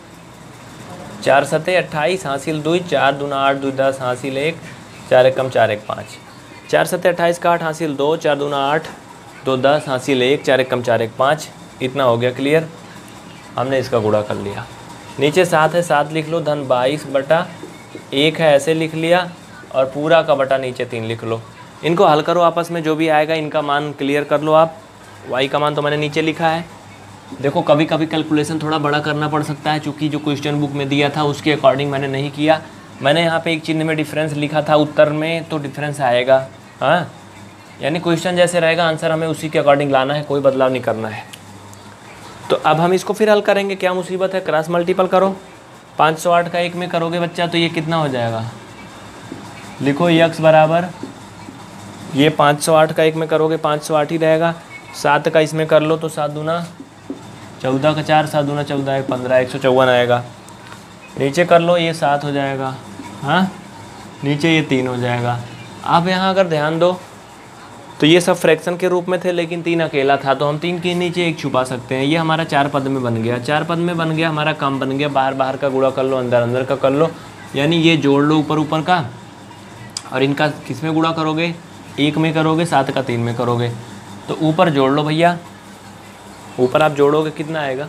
Speaker 1: 28, हासिल 2, 4 दूना 8, 2 10, हासिल 1, 4 एकम 4 1 5, 4 सते 28 का 8, हासिल 2, 4 दूना 8, 2 10, हासिल 1, 4 एकम 4 1 5, इतना हो गया क्लियर। हमने इसका गुणा कर लिया, नीचे 7 है, 7 लिख लो, धन 22/1 है, ऐसे लिख लिया, और पूरा का बटा नीचे 3 लिख लो। इनको हल करो आपस में, जो भी आएगा इनका मान क्लियर कर लो आप। y का मान तो मैंने नीचे लिखा है। देखो कभी कभी कैलकुलेशन थोड़ा बड़ा करना पड़ सकता है, चूँकि जो क्वेश्चन बुक में दिया था उसके अकॉर्डिंग मैंने नहीं किया। मैंने यहाँ पे एक चिन्ह में डिफरेंस लिखा था उत्तर में, तो डिफरेंस आएगा। हाँ, यानी क्वेश्चन जैसे रहेगा आंसर हमें उसी के अकॉर्डिंग लाना है, कोई बदलाव नहीं करना है। तो अब हम इसको फिर हल करेंगे, क्या मुसीबत है, क्रॉस मल्टीपल करो। 508 का 1 में करोगे बच्चा तो ये कितना हो जाएगा, लिखो x बराबर, ये 508 का 1 में करोगे 508 ही रहेगा। 7 का इसमें कर लो तो 7 दूना 14 का 4, 7 दूना 14 1 15, 154 आएगा। नीचे कर लो, ये 7 हो जाएगा, हाँ नीचे ये 3 हो जाएगा। आप यहाँ अगर ध्यान दो तो ये सब फ्रैक्शन के रूप में थे, लेकिन 3 अकेला था, तो हम 3 के नीचे 1 छुपा सकते हैं। ये हमारा 4 पद में बन गया, 4 पद में बन गया, हमारा काम बन गया। बाहर बाहर का गुणा कर लो, अंदर अंदर का कर लो, यानी ये जोड़ लो ऊपर ऊपर का, और इनका किस में गुणा करोगे, 1 में करोगे, 7 का 3 में करोगे, तो ऊपर जोड़ लो भैया, ऊपर आप जोड़ोगे कितना आएगा,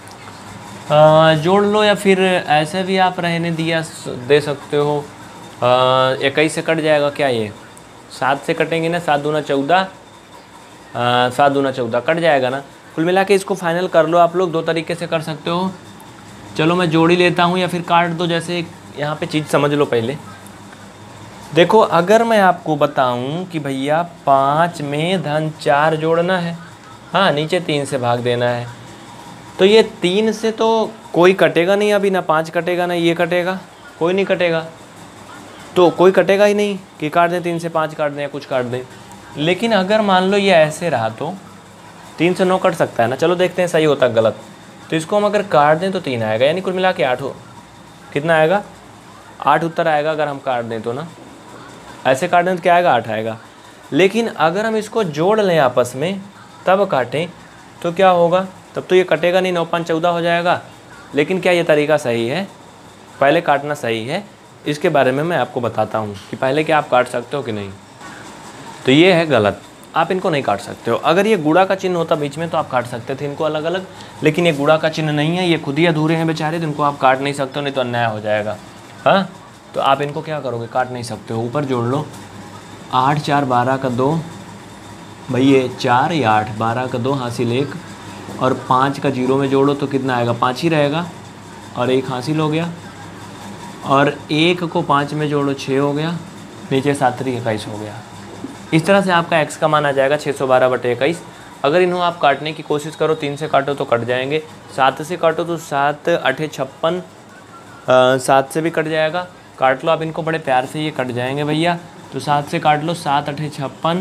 Speaker 1: जोड़ लो या फिर ऐसे भी आप रहने दे सकते हो। 21 से कट जाएगा क्या, ये 7 से कटेंगे ना, 7 दूना 14, 7 दूना 14 कट जाएगा ना। कुल मिला के इसको फाइनल कर लो आप लोग, 2 तरीके से कर सकते हो। चलो मैं जोड़ ही लेता हूँ या फिर काट दो, जैसे यहाँ पे चीज़ समझ लो पहले। देखो अगर मैं आपको बताऊँ कि भैया 5 में धन 4 जोड़ना है, हाँ नीचे 3 से भाग देना है, तो ये 3 से तो कोई कटेगा नहीं अभी, ना 5 कटेगा ना ये कटेगा, कोई नहीं कटेगा, तो कोई कटेगा ही नहीं कि काट दें 3 से 5 काट दें या कुछ काट दें। लेकिन अगर मान लो ये ऐसे रहा तो 3 से 9 कट सकता है ना। चलो देखते हैं सही होता है गलत। तो इसको हम अगर काट दें तो 3 आएगा, यानी कुल मिला के 8 हो, कितना आएगा 8 उत्तर आएगा अगर हम काट दें तो ना। ऐसे काट दें तो क्या आएगा 8 आएगा। लेकिन अगर हम इसको जोड़ लें आपस में तब काटें तो क्या होगा, तब तो ये कटेगा नहीं, 9 5 14 हो जाएगा। लेकिन क्या ये तरीका सही है, पहले काटना सही है, इसके बारे में मैं आपको बताता हूँ कि पहले क्या आप काट सकते हो कि नहीं। तो ये है गलत, आप इनको नहीं काट सकते हो। अगर ये गुणा का चिन्ह होता बीच में तो आप काट सकते थे इनको अलग अलग, लेकिन ये गुणा का चिन्ह नहीं है, ये खुद ही अधूरे हैं बेचारे, तो इनको आप काट नहीं सकते हो, नहीं तो अन्याय हो जाएगा। हाँ तो आप इनको क्या करोगे, काट नहीं सकते हो। ऊपर जोड़ लो, 8 4 12 का 2, भाई ये 4 या 8, 12 का 2 हासिल 1, और 5 का 0 में जोड़ो तो कितना आएगा 5 ही रहेगा, और 1 हासिल हो गया, और 1 को 5 में जोड़ो 6 हो गया, नीचे 7 3 21 हो गया। इस तरह से आपका x का मान आ जाएगा 612/21। अगर इन्हों आप काटने की कोशिश करो, 3 से काटो तो कट जाएंगे, 7 से काटो तो 7 8 56, 7 से भी कट जाएगा। काट लो आप इनको बड़े प्यार से, ये कट जाएंगे भैया। तो 7 से काट लो, 7 8 56,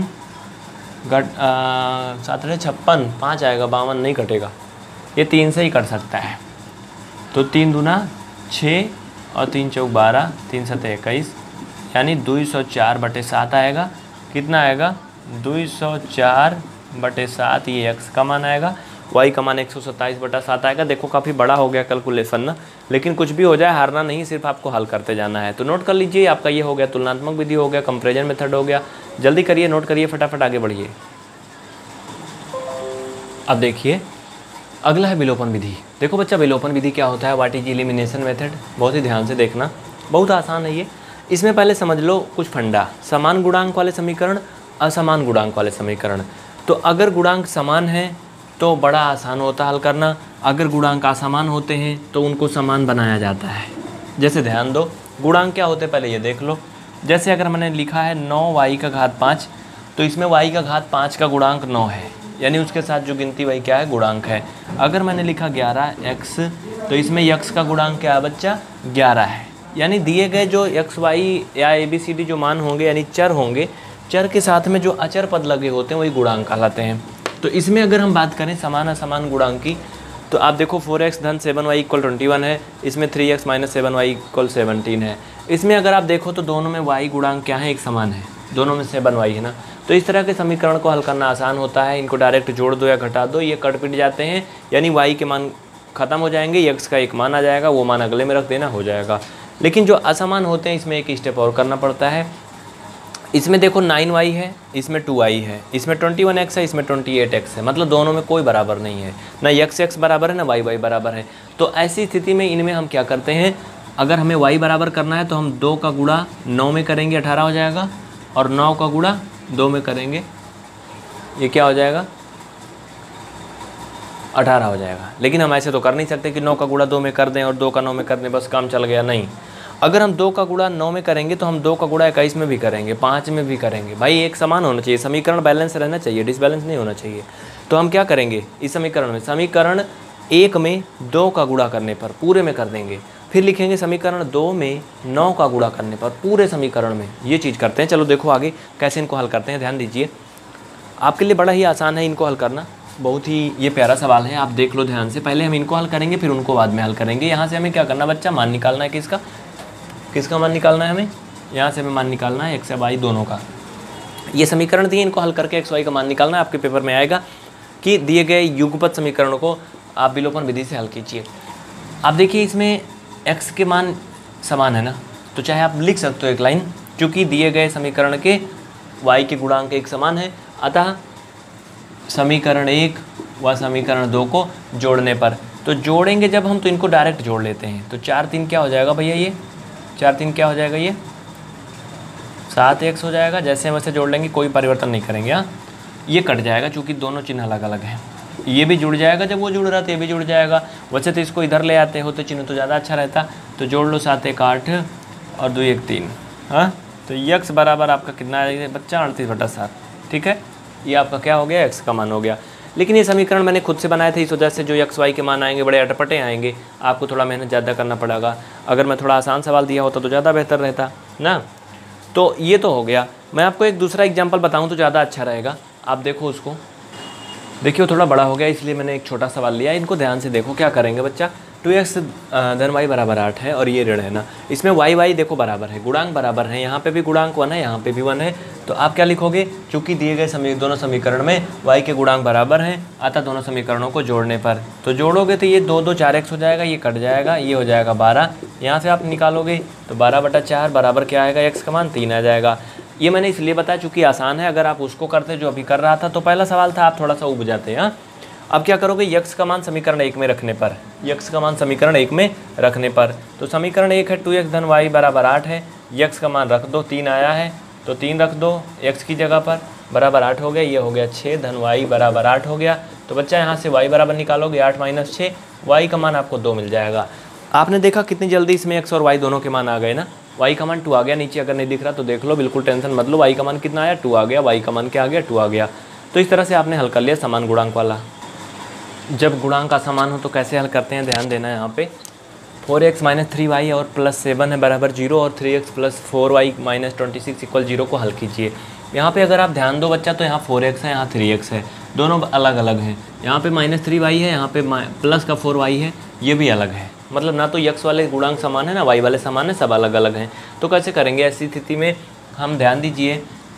Speaker 1: 7 8 56, 5 आएगा, 52 नहीं कटेगा, ये 3 से ही कट सकता है। तो 3 दूना 6 और 3 चौक 12, 3 7 21, यानी 204/7 आएगा। कितना आएगा 204/7, ये x का मान आएगा। y का मान 127/7 आएगा। देखो काफ़ी बड़ा हो गया कैलकुलेशन ना, लेकिन कुछ भी हो जाए हारना नहीं, सिर्फ आपको हल करते जाना है। तो नोट कर लीजिए, आपका ये हो गया तुलनात्मक विधि हो गया, कंपैरिजन मेथड हो गया। जल्दी करिए, नोट करिए, फटाफट आगे बढ़िए। अब देखिए अगला है विलोपन विधि। देखो बच्चा विलोपन विधि क्या होता है, व्हाट इज एलिमिनेशन मेथड, बहुत ही ध्यान से देखना, बहुत आसान है ये। इसमें पहले समझ लो कुछ फंडा, समान गुणांक वाले समीकरण, असमान गुणांक वाले समीकरण। तो अगर गुणांक समान है तो बड़ा आसान होता है हल करना, अगर गुणांक असमान होते हैं तो उनको समान बनाया जाता है। जैसे ध्यान दो, गुणांक क्या होते हैं पहले ये देख लो। जैसे अगर मैंने लिखा है 9y का घात 5, तो इसमें y का घात 5 का गुणांक 9 है, यानी उसके साथ जो गिनती वही क्या है, गुणांक है। अगर मैंने लिखा 11x, तो इसमें x का गुणांक क्या है बच्चा, 11 है। यानी दिए गए जो x y या ABCD जो मान होंगे, यानी चर होंगे, चर के साथ में जो अचर पद लगे होते हैं वही गुणांक कहलाते हैं। तो इसमें अगर हम बात करें समान असमान गुणांक की, तो आप देखो 4x धन 7y = 21 है, इसमें 3x - 7y = 17 है। इसमें अगर आप देखो तो दोनों में y गुणांक क्या है, एक समान है, दोनों में 7y है ना। तो इस तरह के समीकरण को हल करना आसान होता है। इनको डायरेक्ट जोड़ दो या घटा दो, ये कट पिट जाते हैं, यानी y के मान खत्म हो जाएंगे, x का एक मान आ जाएगा, वो मान अगले में रख देना, हो जाएगा। लेकिन जो असमान होते हैं इसमें एक स्टेप और करना पड़ता है। इसमें देखो 9y है, इसमें 2y है, इसमें 21x है, इसमें 28x है, मतलब दोनों में कोई बराबर नहीं है, ना x बराबर है ना y बराबर है। तो ऐसी स्थिति में इनमें हम क्या करते हैं, अगर हमें y बराबर करना है तो हम 2 का गुणा 9 में करेंगे, 18 हो जाएगा, और 9 का गुणा 2 में करेंगे, ये क्या हो जाएगा, 18 हो जाएगा। लेकिन हम ऐसे तो कर नहीं सकते कि 9 का गुणा 2 में कर दें और 2 का 9 में कर दें, बस काम चल गया, नहीं। अगर हम 2 का गुणा 9 में करेंगे तो हम 2 का गुणा 21 में भी करेंगे, 5 में भी करेंगे। भाई एक समान होना चाहिए, समीकरण बैलेंस रहना चाहिए, डिसबैलेंस नहीं होना चाहिए। तो हम क्या करेंगे इस समीकरण में, समीकरण 1 में 2 का गुणा करने पर पूरे में कर देंगे, फिर लिखेंगे समीकरण 2 में 9 का गुणा करने पर पूरे समीकरण में, ये चीज़ करते हैं। चलो देखो आगे कैसे इनको हल करते हैं, ध्यान दीजिए। आपके लिए बड़ा ही आसान है इनको हल करना, बहुत ही ये प्यारा सवाल है, आप देख लो ध्यान से। पहले हम इनको हल करेंगे, फिर उनको बाद में हल करेंगे। यहाँ से हमें क्या करना बच्चा, मान निकालना है, किसका मान निकालना है हमें, यहाँ से हमें मान निकालना है x y दोनों का। ये समीकरण दिए, इनको हल करके x y का मान निकालना है। आपके पेपर में आएगा कि दिए गए युगपत समीकरणों को आप विलोपन विधि से हल कीजिए। आप देखिए इसमें x के मान समान है ना, तो चाहे आप लिख सकते हो एक लाइन, क्योंकि दिए गए समीकरण के y के गुणांक एक समान है, अतः समीकरण 1 व समीकरण 2 को जोड़ने पर। तो जोड़ेंगे जब हम तो इनको डायरेक्ट जोड़ लेते हैं। तो 4 3 क्या हो जाएगा भैया, ये 4 3 क्या हो जाएगा, ये 7x हो जाएगा। जैसे हम ऐसे जोड़ लेंगे, कोई परिवर्तन नहीं करेंगे। हाँ, ये कट जाएगा चूँकि दोनों चिन्ह अलग अलग हैं। ये भी जुड़ जाएगा, जब वो जुड़ रहा था ये भी जुड़ जाएगा। वैसे तो इसको इधर ले आते हो तो चिन्ह तो ज़्यादा अच्छा रहता। तो जोड़ लो 7 1 8 और 2 1 3। हाँ, तो x बराबर आपका कितना आएगा बच्चा, 38/7। ठीक है, ये आपका क्या हो गया, x का मान हो गया। लेकिन ये समीकरण मैंने खुद से बनाया था, इस वजह से जो x y के मान आएंगे बड़े अटपटे आएंगे, आपको थोड़ा मेहनत ज़्यादा करना पड़ेगा। अगर मैं थोड़ा आसान सवाल दिया होता तो ज़्यादा बेहतर रहता ना। तो ये तो हो गया। मैं आपको एक दूसरा एग्जाम्पल बताऊँ तो ज़्यादा अच्छा रहेगा। आप देखो उसको, देखिए थोड़ा बड़ा हो गया इसलिए मैंने एक छोटा सवाल लिया। इनको ध्यान से देखो। क्या करेंगे बच्चा, 2x धन y बराबर 8 है और ये ऋण है ना। इसमें y देखो बराबर है, गुणांक बराबर है। यहाँ पे भी गुणांक 1 है, यहाँ पे भी 1 है। तो आप क्या लिखोगे, चूँकि दिए गए दोनों समीकरण में y के गुणांक बराबर हैं, अतः दोनों समीकरणों को जोड़ने पर। तो जोड़ोगे तो ये 2 2 4x हो जाएगा, ये कट जाएगा, ये हो जाएगा 12। यहाँ से आप निकालोगे तो 12/4 बराबर क्या आएगा, x का मान 3 आ जाएगा। ये मैंने इसलिए बताया चूँकि आसान है। अगर आप उसको करते जो अभी कर रहा था तो पहला सवाल था, आप थोड़ा सा उब जाते हैं। अब क्या करोगे, x का मान समीकरण 1 में रखने पर, x का मान समीकरण 1 में रखने पर, तो समीकरण 1 है 2x धन y बराबर 8 है। x का मान रख दो, 3 आया है तो 3 रख दो x की जगह पर, बराबर 8 हो गया। ये हो गया 6 धन y बराबर 8 हो गया। तो बच्चा यहाँ से y बराबर निकालोगे 8 - 6, y का मान आपको 2 मिल जाएगा। आपने देखा कितनी जल्दी इसमें x और y दोनों के मान आ गए ना। y का मान 2 आ गया, नीचे अगर नहीं दिख रहा तो देख लो, बिल्कुल टेंशन मत लो। y का मान कितना आया, 2 आ गया। y का मान क्या आ गया, 2 आ गया। तो इस तरह से आपने हल कर लिया समान गुणांक वाला। जब गुणांक का समान हो तो कैसे हल करते हैं, ध्यान देना है यहाँ पे। 4x - 3y और +7 है बराबर 0 और 3x + 4y - 26 = 0 को हल कीजिए। यहाँ पे अगर आप ध्यान दो बच्चा तो यहाँ 4x है, यहाँ 3x है, दोनों अलग अलग हैं। यहाँ पे -3y है, यहाँ पे प्लस का 4y है, ये भी अलग है। मतलब ना तो x वाले गुणांक समान है ना y वाले समान है, सब अलग अलग हैं। तो कैसे करेंगे ऐसी स्थिति में, हम ध्यान दीजिए।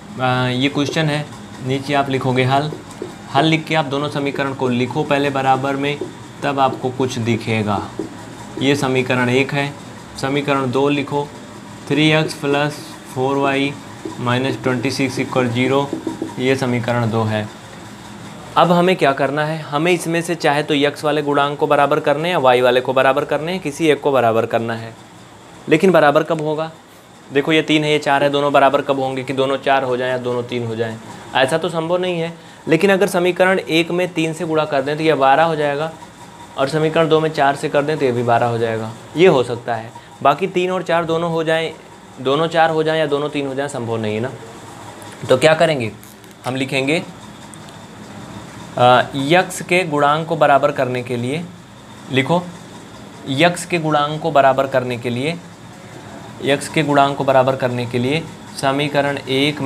Speaker 1: ये क्वेश्चन है, नीचे आप लिखोगे हल लिख के आप दोनों समीकरण को लिखो पहले बराबर में, तब आपको कुछ दिखेगा। ये समीकरण 1 है, समीकरण 2 लिखो, 3x + 4y - 26 = 0, ये समीकरण 2 है। अब हमें क्या करना है, हमें इसमें से चाहे तो x वाले गुणांक को बराबर करने हैं या y वाले को बराबर करने हैं, किसी एक को बराबर करना है। लेकिन बराबर कब होगा, देखो ये 3 है ये 4 है, दोनों बराबर कब होंगे कि दोनों 4 हो जाएं या दोनों 3 हो जाएं, ऐसा तो संभव नहीं है। लेकिन अगर समीकरण 1 में 3 से गुणा कर दें तो यह 12 हो जाएगा, और समीकरण 2 में 4 से कर दें तो ये भी 12 हो जाएगा। ये हो सकता है। बाकी 3 और 4 दोनों हो जाएं, दोनों 4 हो जाएं या दोनों 3 हो जाएं, संभव नहीं है ना। तो क्या करेंगे, हम लिखेंगे यक्स के गुणांक को बराबर करने के लिए, लिखो यक्स के गुणांक को बराबर करने के लिए, यक्स के गुणांक को बराबर करने के लिए समीकरण 1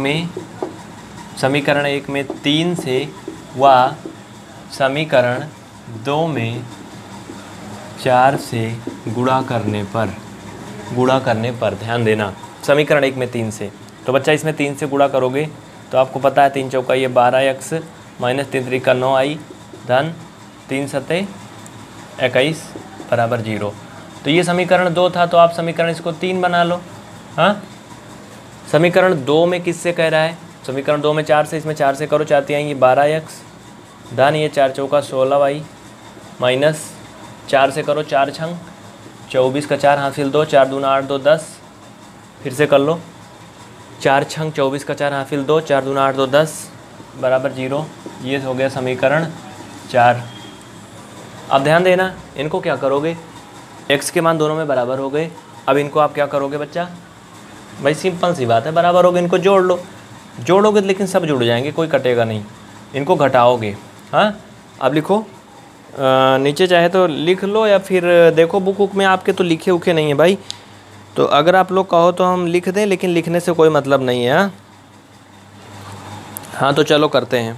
Speaker 1: में 3 से व समीकरण 2 में 4 से गुणा करने पर, ध्यान देना, समीकरण 1 में 3 से। तो बच्चा इसमें 3 से गुणा करोगे तो आपको पता है 3 चौका ये 12x - 3 त्रिका 9y धन 3 सते 21 बराबर 0। तो ये समीकरण 2 था, तो आप समीकरण इसको 3 बना लो। हाँ, समीकरण 2 में किससे कह रहा है, समीकरण 2 में 4 से, इसमें 4 से करो, 4 आएंगी 12x धन ये 4 चौका 16y माइनस 4 से करो 4 छंग 24 का 4 हासिल 2, 4 दूना 8 2 10, फिर से कर लो 4 छंग 24 का 4 हासिल 2, 4 दूना 8 2 10 बराबर 0। ये हो गया समीकरण 4। अब ध्यान देना, इनको क्या करोगे, x के मान दोनों में बराबर हो गए। अब इनको आप क्या करोगे बच्चा, भाई सिंपल सी बात है, बराबर हो गए, इनको जोड़ लो, जोड़ोगे लेकिन सब जुड़ जाएंगे, कोई कटेगा नहीं। इनको घटाओगे। हाँ, अब लिखो, नीचे चाहे तो लिख लो या फिर देखो बुक में आपके तो लिखे उखे नहीं है भाई, तो अगर आप लोग कहो तो हम लिख दें, लेकिन लिखने से कोई मतलब नहीं है। हाँ तो चलो करते हैं।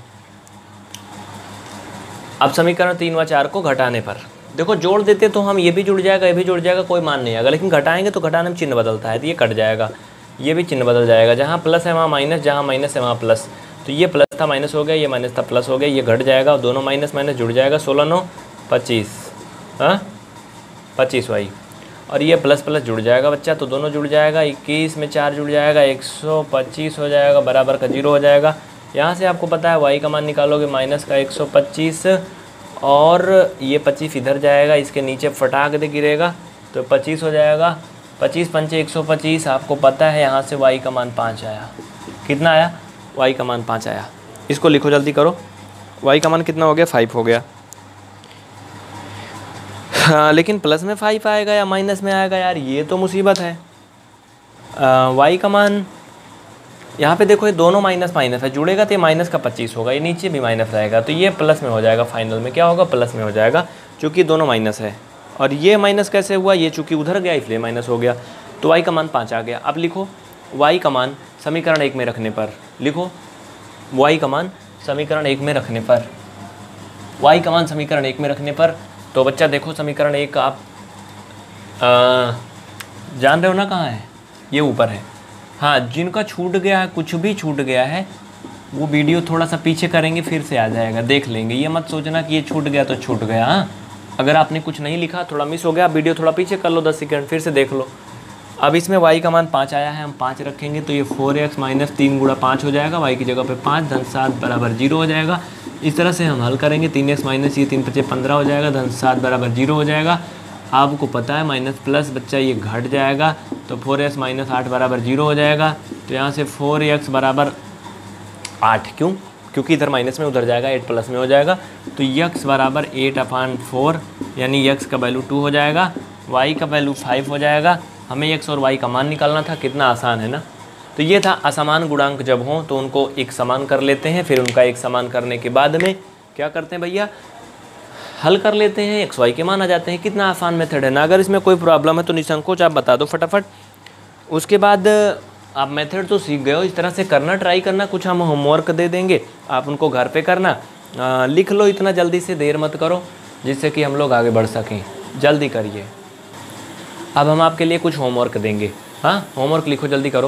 Speaker 1: अब समीकरण 3 व 4 को घटाने पर, देखो जोड़ देते तो हम ये भी जुड़ जाएगा, ये भी जुड़ जाएगा, कोई मान नहीं आएगा। लेकिन घटाएंगे तो घटाने में चिन्ह बदलता है, तो ये कट जाएगा, ये भी चिन्ह बदल जाएगा। जहाँ प्लस है वहाँ माइनस, जहाँ माइनस है वहाँ प्लस। तो ये प्लस था माइनस हो गया, ये माइनस था प्लस हो गया, ये घट जाएगा, दोनों माइनस माइनस जुड़ जाएगा। 16 9 25, हाँ 25y, और ये प्लस प्लस जुड़ जाएगा बच्चा, तो दोनों जुड़ जाएगा। 21 में 4 जुड़ जाएगा, 125 हो जाएगा, बराबर का 0 हो जाएगा। यहाँ से आपको पता है y का मान निकालोगे, माइनस का 125 और ये 25 इधर जाएगा, इसके नीचे फटाक दे गिरेगा तो 25 हो जाएगा। 25 पंचे 125, आपको पता है यहाँ से y का मान 5 आया। कितना आया? y का मान 5 आया। इसको लिखो जल्दी करो, y का मान कितना हो गया? 5 हो गया। हाँ, लेकिन प्लस में 5 आएगा या माइनस में आएगा यार, ये तो मुसीबत है। y का मान यहाँ पे देखो, ये दोनों माइनस माइनस है, जुड़ेगा तो ये माइनस का 25 होगा, ये नीचे भी माइनस रहेगा, तो ये प्लस में हो जाएगा। फाइनल में क्या होगा? प्लस में हो जाएगा, क्योंकि दोनों माइनस है। और ये माइनस कैसे हुआ? ये चूँकि उधर गया इसलिए माइनस हो गया। तो y का मान 5 आ गया। अब लिखो y का मान समीकरण 1 में रखने पर, लिखो y का मान समीकरण 1 में रखने पर, y का मान समीकरण 1 में रखने पर। तो बच्चा देखो समीकरण 1 आप जान रहे हो ना कहाँ है? ये ऊपर है। हाँ, जिनका छूट गया है, कुछ भी छूट गया है, वो वीडियो थोड़ा सा पीछे करेंगे फिर से आ जाएगा, देख लेंगे। ये मत सोचना कि ये छूट गया तो छूट गया। हाँ, अगर आपने कुछ नहीं लिखा, थोड़ा मिस हो गया, वीडियो थोड़ा पीछे कर लो 10 सेकंड, फिर से देख लो। अब इसमें y का मान 5 आया है, हम 5 रखेंगे तो ये 4x माइनस 3 गुणा 5 हो जाएगा, y की जगह पे 5, धन 7 बराबर 0 हो जाएगा। इस तरह से हम हल करेंगे, 3x माइनस ये 3 × 5 = 15 हो जाएगा, धन 7 बराबर 0 हो जाएगा। आपको पता है माइनस प्लस बच्चा ये घट जाएगा, तो 4x माइनस 8 बराबर 0 हो जाएगा। तो यहाँ से 4x बराबर 8, क्यों? क्योंकि इधर माइनस में उधर जाएगा, 8 प्लस में हो जाएगा। तो x बराबर 8/4, यानी x का वैल्यू 2 हो जाएगा, y का वैल्यू 5 हो जाएगा। हमें x और y का मान निकालना था, कितना आसान है ना। तो ये था असमान गुणांक जब हों तो उनको एक समान कर लेते हैं, फिर उनका एक समान करने के बाद में क्या करते हैं भैया? हल कर लेते हैं, x y के मान आ जाते हैं। कितना आसान मेथड है ना। अगर इसमें कोई प्रॉब्लम है तो निसंकोच आप बता दो फटाफट। उसके बाद आप मेथड तो सीख गए हो, इस तरह से करना, ट्राई करना। कुछ हम होमवर्क दे देंगे, आप उनको घर पे करना, लिख लो इतना जल्दी से, देर मत करो, जिससे कि हम लोग आगे बढ़ सकें। जल्दी करिए। अब हम आपके लिए कुछ होमवर्क देंगे। हाँ, होमवर्क लिखो, जल्दी करो।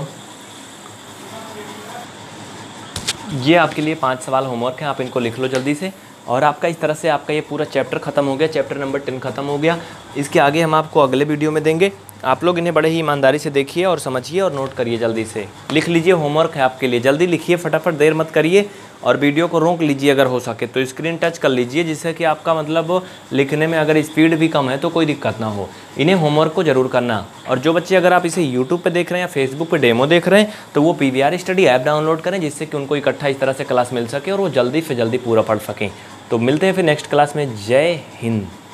Speaker 1: ये आपके लिए 5 सवाल होमवर्क हैं, आप इनको लिख लो जल्दी से। और आपका इस तरह से आपका ये पूरा चैप्टर ख़त्म हो गया, चैप्टर नंबर 10 ख़त्म हो गया। इसके आगे हम आपको अगले वीडियो में देंगे। आप लोग इन्हें बड़े ही ईमानदारी से देखिए और समझिए और नोट करिए, जल्दी से लिख लीजिए। होमवर्क है आपके लिए, जल्दी लिखिए फटाफट, देर मत करिए। और वीडियो को रोक लीजिए, अगर हो सके तो स्क्रीन टच कर लीजिए, जिससे कि आपका मतलब लिखने में अगर स्पीड भी कम है तो कोई दिक्कत ना हो। इन्हें होमवर्क को ज़रूर करना। और जो बच्चे अगर आप इसे यूट्यूब पे देख रहे हैं या फेसबुक पे डेमो देख रहे हैं तो वो PVR स्टडी ऐप डाउनलोड करें, जिससे कि उनको इकट्ठा इस तरह से क्लास मिल सके और वो जल्दी से जल्दी पूरा पढ़ सकें। तो मिलते हैं फिर नेक्स्ट क्लास में। जय हिंद।